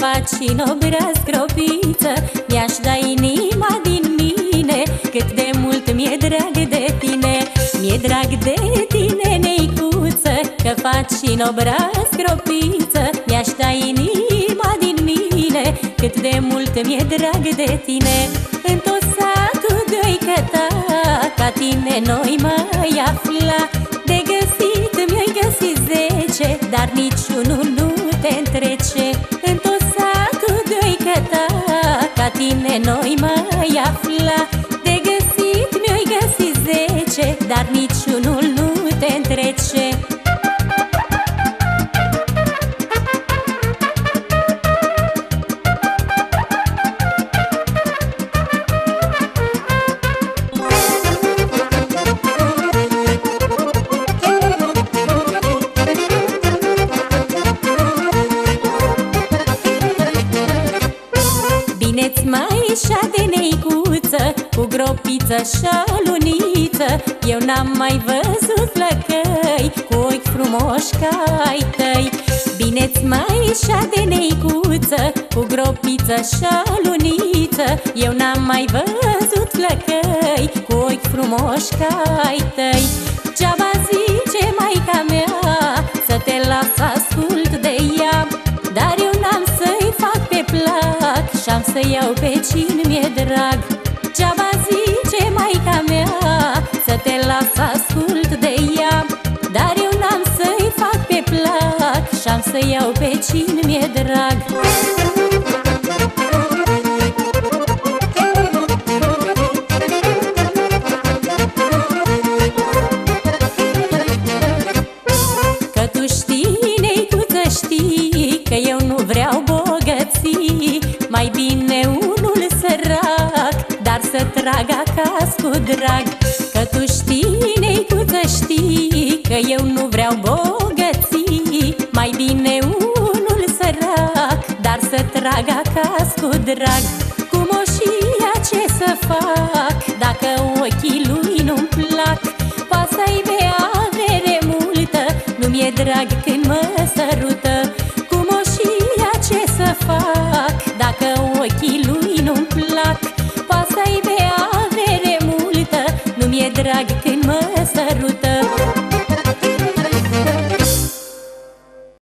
faci și-n obraz gropiță, mi-aș da inima din mine, cât de mult mi-e drag de tine. Mi-e drag de tine, neicuță, că faci și-n obraz gropiță, mi-aș da inima din mine, cât de mult mi-e drag de tine. În tot satul doi-că ta, ca tine noi mai afla, de găsit mi-ai găsit 10, dar niciunul nu te întrece. În tot satul doi-că ta, ca tine noi mai afla, de găsit mi-ai găsit 10, dar niciunul nu te întrece. Bine-ți mai așa de neicuță, cu gropiță și aluniță, eu n-am mai văzut flăcăi cu ochi frumoși ca ai tăi. Bine-ți mai așa de neicuță, cu gropiță și aluniță, eu n-am mai văzut flăcăi cu ochi frumoși ca ai tăi. Ce-aba zice maica mea, să te las să ascult de ea, dar eu n-am să-i fac pe plac și-am să iau pe cine mi-e drag. Ce-aba zice maica mea, să te las să ascult de ea, dar eu n-am să-i fac pe plac și-am să iau pe cine mi-e drag. Că tu știi, neicuță, știi că eu nu vreau bogății, mai bine unul sărac, dar să trag acasă cu drag. Că tu știi, neicuță, știi că eu nu vreau bogății, mai bine unul sărac, dar să trag acasă cu drag. Cu moșia ce să fac, dacă ochii lui nu-mi plac? Poate să aibă avere multă, nu mi-e drag când mă sărută. Cu moșia ce să fac,